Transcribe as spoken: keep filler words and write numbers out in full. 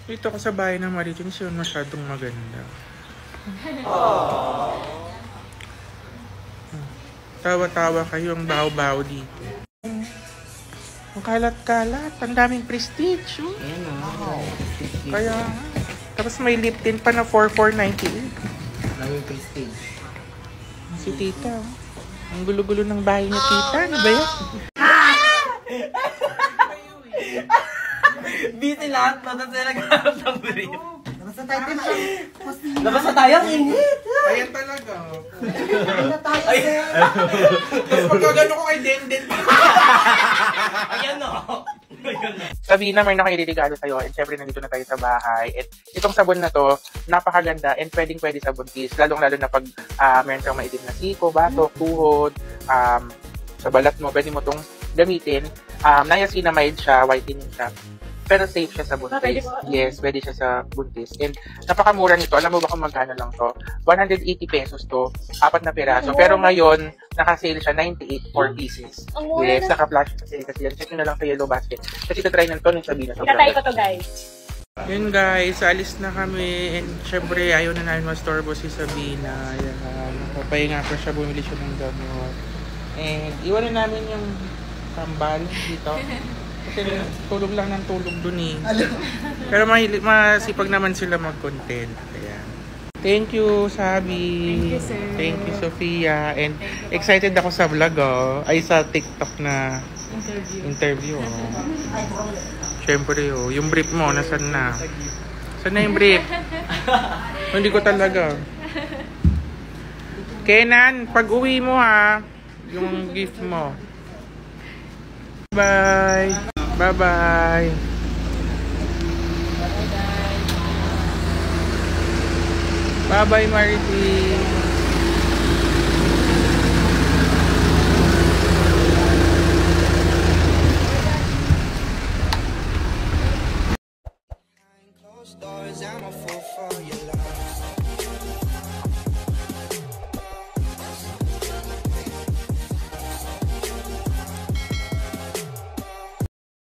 Dito ko sa bahay ng Maritin, siya masyadong maganda. Tawa-tawa kayo ang baho-baho dito. Ang kalat-kalat, ang daming prestige. Oh. Ayan o. Kaya, tapos may lip tint pa na four four ninety-eight. Daming prestige. Si tita. Ang gulo-gulo ng bahay ni tita. Ano ba yan? Busy lahat na tapos na nagkaroon ng brief. Labas na tayo. Labas na tayo. Ang init. Ayan talaga. Ayan na tayo. Tapos pagkagano ko kay Denden. Ayan o. Sabihin na may nakailigalo sa'yo and syempre nandito na tayo sa bahay. And itong sabon na to, napakaganda and pwedeng pwede sa buntis. Lalong-lalo na pag uh, meron kang maitim na siko, batok, tuhod, um, sa balat mo, pwede mo tong gamitin. Um, niacinamide siya, whitening siya. Pero safe siya sa buntis. Yes, pwede siya sa buntis. And napakamura nito. Alam mo ba kung magkano lang to? one hundred eighty pesos to. Apat na piraso. Pero ngayon, naka-sale siya ninety-eight, four pieces. Yes, naka-flash sale kasi yan. Check nyo na lang sa Yellow Basket. Kasi ito-try ng to nung sabihin na. Ikatay ko to, guys. Yun guys, alis na kami. And syempre, ayaw na namin mastorbo si Sabina. Ayan. Papahinga ko siya, bumili siya ng gamot. And iwanan namin yung tambal dito. Kasi tulog lang ng tulog dun eh. Pero mahili, masipag naman sila mag-content. Ayan. Thank you, Sabi. Thank you, sir. Thank you, Sophia. And excited ako sa vlog, oh. Ay, sa TikTok na Interview. interview, oh. Siyempre, oh. Yung brief mo, nasan na? Saan na yung brief? Hindi ko talaga. Kenan, pag uwi mo, ha. Yung gift mo. Bye. Bye-bye. Bye-bye, Marity. Closed doors, I'm a fool for your love.